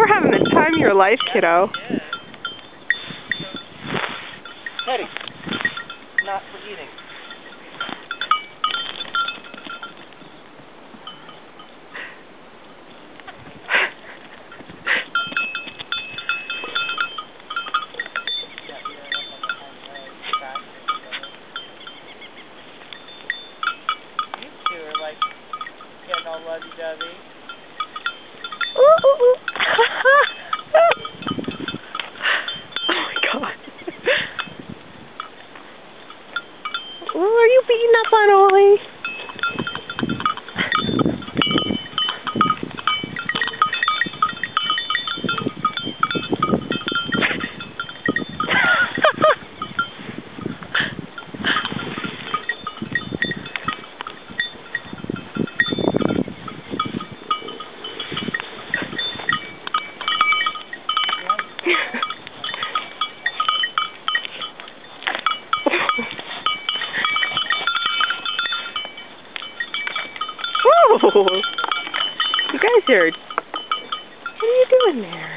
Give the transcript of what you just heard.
You're having the time of your life, kiddo. Teddy, not for eating. You two are like getting all lovey-dovey. Ooh, ooh, ooh. Oh my God. Ooh, are you beating up on Ollie? Whoa! You guys are... What are you doing there?